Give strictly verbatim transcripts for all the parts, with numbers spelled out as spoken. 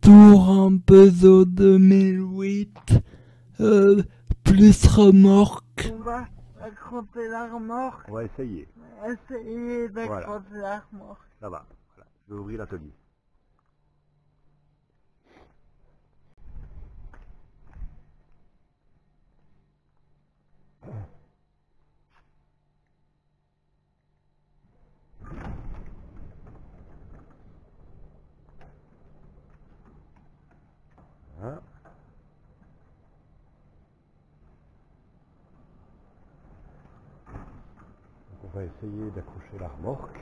retour un Peugeot deux mille huit, euh, plus remorque. On va accrocher la remorque. On va essayer. Essayer d'accrocher Voilà. la remorque. Ça va. Voilà. Je vais ouvrir l'atelier. Voilà. Donc on va essayer d'accrocher la remorque.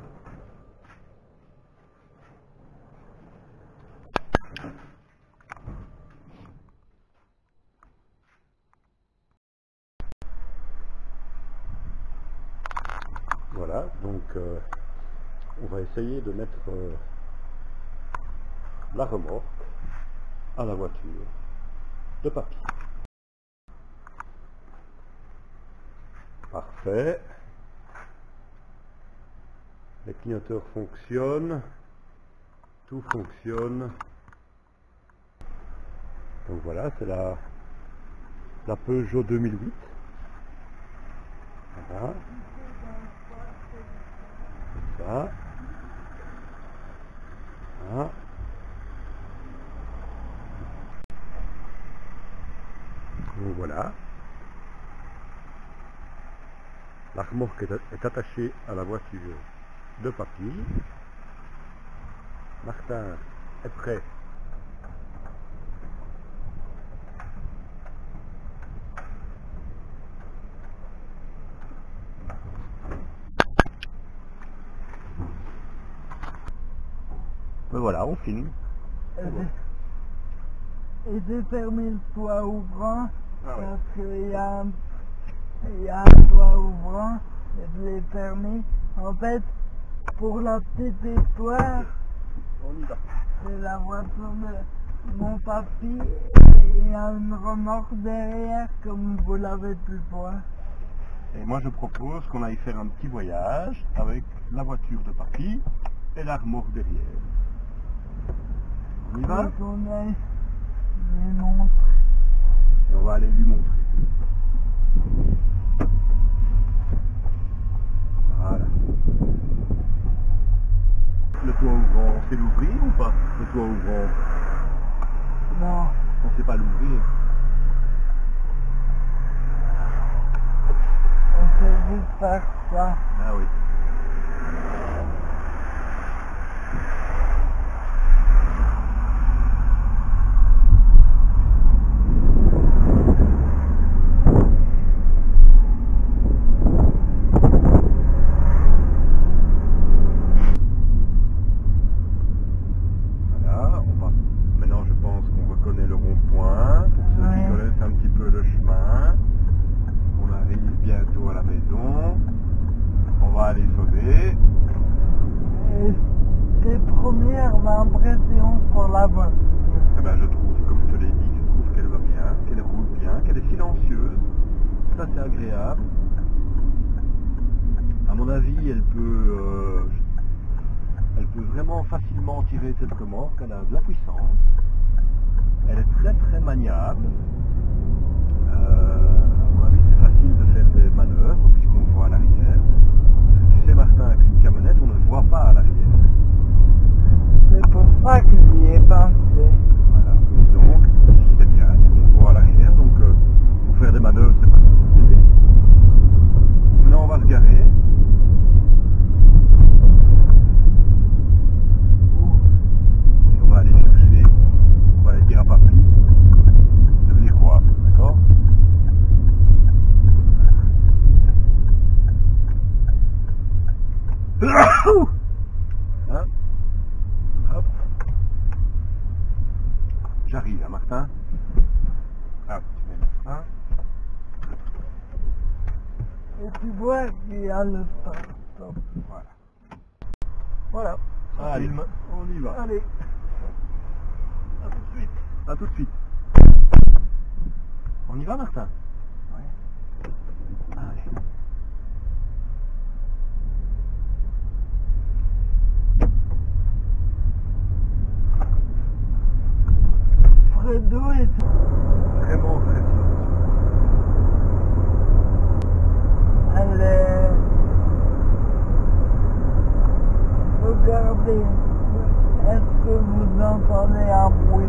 Voilà, donc euh, on va essayer de mettre euh, la remorque à la voiture de papy. Parfait. Les clignoteurs fonctionnent. Tout fonctionne. Donc voilà, c'est la, la Peugeot deux mille huit. Voilà. C'est ça. Voilà. Donc voilà. La remorque est, est attachée à la voiture de papy. Martin est prêt. Ben voilà, on filme. Et j'ai- Et j'ai fermé le toit ouvrant Ah ouais. parce qu'il y a un, il y a un toit ouvrant et je l'ai fermé. En fait, pour la petite histoire, On y va. c'est la voiture de mon papy et il y a une remorque derrière comme vous l'avez pu voir. Et moi je propose qu'on aille faire un petit voyage avec la voiture de papy et la remorque derrière. On y va? Donc on a les montres. Et on va aller lui montrer. Voilà. Le toit ouvrant, on sait l'ouvrir ou pas? Le toit ouvrant, Non, on sait pas l'ouvrir. on peut juste faire ça. Ah oui. Voilà, on va. Maintenant, je pense qu'on reconnaît le rond-point. Pour ceux Ouais. qui connaissent un petit peu le chemin, on arrive bientôt à la maison. On va aller sonner. Et tes premières impressions sur la voiture. Eh ben, je trouve, comme je te l'ai dit, je trouve qu'elle va bien, qu'elle roule bien, qu'elle est silencieuse. Ça, c'est agréable. À mon avis, elle peut, euh, elle peut vraiment facilement tirer cette remorque. Elle a de la puissance. Elle est très très maniable. Euh, à mon avis, c'est facile de faire des manœuvres puisqu'on voit à l'arrière. Parce que tu sais, Martin, qu'une camionnette, on ne le voit pas à l'arrière. C'est pour ça que j'y ai pensé. Voilà. Donc, c'est bien, c'est qu'on voit à l'arrière. Donc, euh, pour faire des manœuvres, c'est pas compliqué. Maintenant, on va se garer. Et on va aller chercher, on va aller dire à papy de venir voir, d'accord? Hein? Hop. J'arrive, hein, Martin? Ah, tu mets le frein. Et tu vois qu'il y a le stop. stop. Voilà. Voilà. ça Allez, filme. on y va. Allez. À tout de suite. À tout de suite. On y va, Martin? Ouais. Allez. couleur d'eau est Vraiment très silencieuse. elle est... Regardez, est-ce que vous entendez un bruit?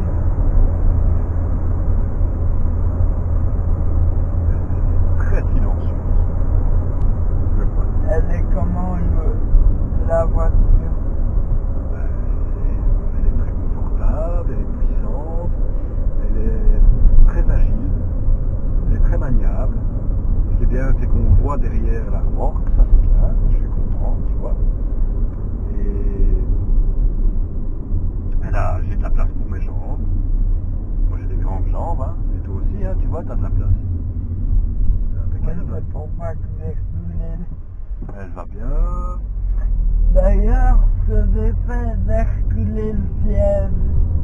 Très silencieuse. Je crois. Elle est comment le, la voiture? Elle est très confortable, elle est puissante, elle est très agile, elle est très maniable. Ce qui est bien, c'est qu'on voit derrière la remorque, ça c'est bien, ça, je suis content, tu vois. Et elle a, j'ai de la place pour mes jambes. Moi j'ai des grandes jambes, hein. Et toi aussi, hein, tu vois, tu as de la place. C'est Ouais, impeccable. c'est pour pas que j'ai reculé. Elle va bien. D'ailleurs, ce j'ai fait d'herculer le siège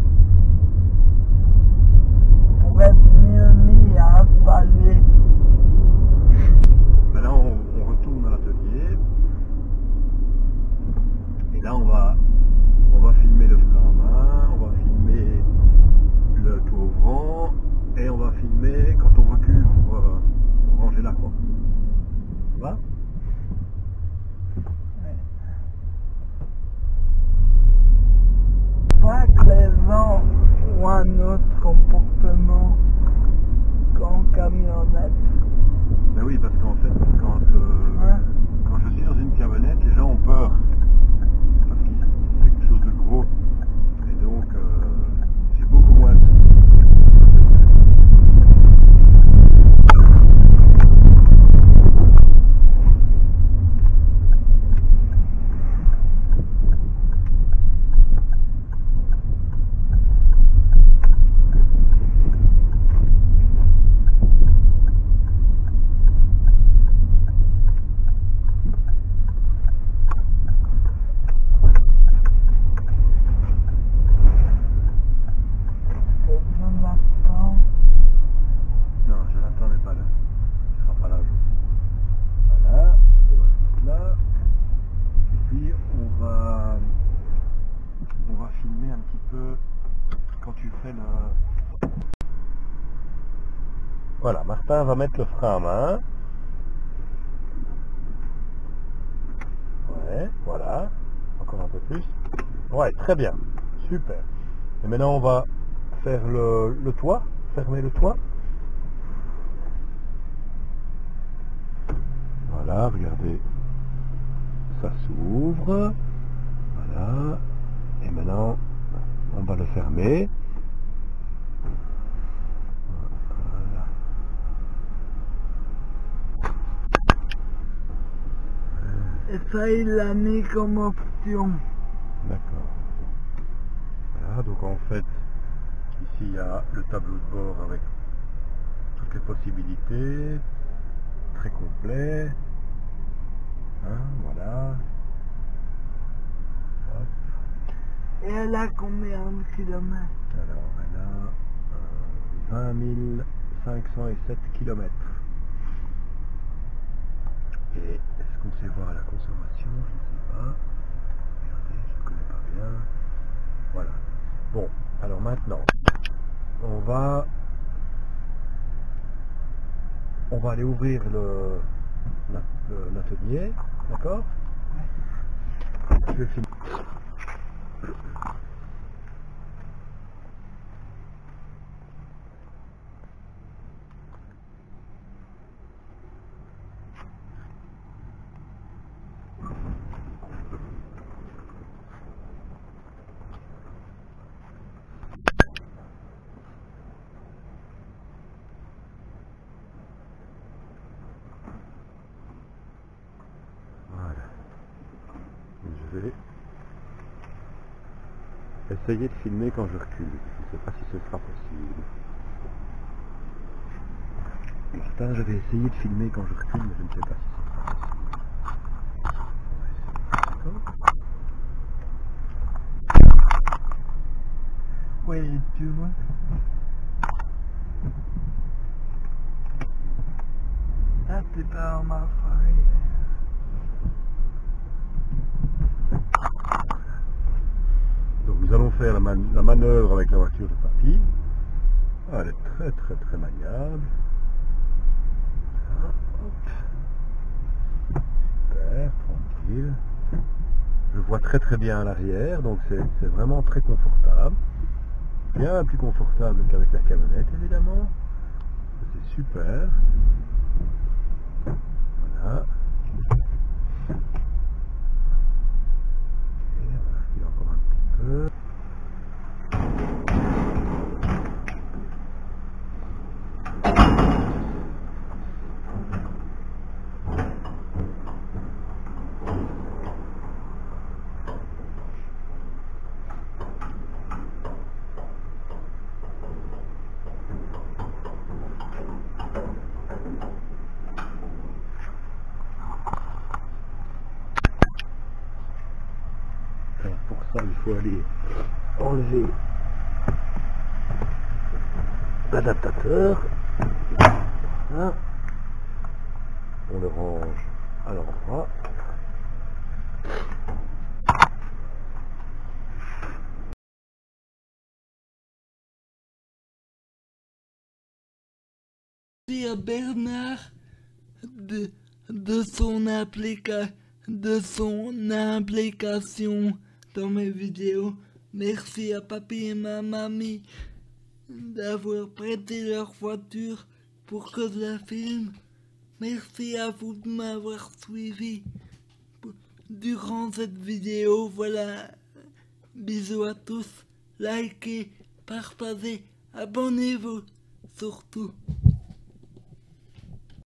pour être mieux mis à installer. Maintenant, on, on retourne à l'atelier. Et là, on va, on va filmer le frein à main, on va filmer le toit ouvrant et on va filmer quand on recule pour, euh, pour ranger la croix. Ça va? Pas que les gens ont un autre comportement qu'en camionnette. Ben oui, parce qu'en fait, quand, euh, Hein? quand je suis dans une camionnette, les gens ont peur. Parce que c'est quelque chose de gros. Et donc, euh, j'ai beaucoup moins de soucis. Que Jonathan, Non, Jonathan n'est pas là. Il sera pas là aujourd'hui. Voilà, on va se mettre là. Et puis on va on va filmer un petit peu quand tu fais le. Voilà, Martin va mettre le frein à main. Ouais, voilà. Encore un peu plus. Ouais, très bien. Super. Et maintenant on va faire le, le toit, fermer le toit. Voilà, regardez, ça s'ouvre, voilà, et maintenant on va le fermer. Voilà. et ça il l'a mis comme option. D'accord. Voilà, donc en fait, ici il y a le tableau de bord avec toutes les possibilités, très complet. Hein, voilà. Hop. Et elle a combien de kilomètres? Alors, elle a euh, vingt mille cinq cent sept kilomètres. Et est-ce qu'on sait voir la consommation? Je ne sais pas. Regardez, je ne connais pas bien. Voilà. Bon, alors maintenant, on va on va aller ouvrir le la- le- l'atelier, d'accord? Je vais filmer. Voilà. Je vais essayer de filmer quand je recule. Je ne sais pas si ce sera possible. Martin, je vais essayer de filmer quand je recule, mais je ne sais pas si ce sera possible. D'accord? Oui, tu vois. Là, c'est pas en ma faille. Donc nous allons faire la, man- la manœuvre avec la voiture de papy. Ah, elle est très très très maniable. Ah, hop. Super, tranquille. Je vois très très bien à l'arrière, donc c'est vraiment très confortable. Bien plus confortable qu'avec la camionnette évidemment. C'est super. Voilà. Et on va reculer encore un petit peu. Alors pour ça il faut aller enlever l'adaptateur. Voilà. On le range à l'endroit. Merci à Bernard de, de son applica, de son implication dans mes vidéos. Merci à papy et ma mamie d'avoir prêté leur voiture pour que je la filme. Merci à vous de m'avoir suivi durant cette vidéo. Voilà, bisous à tous, likez, partagez, abonnez-vous surtout.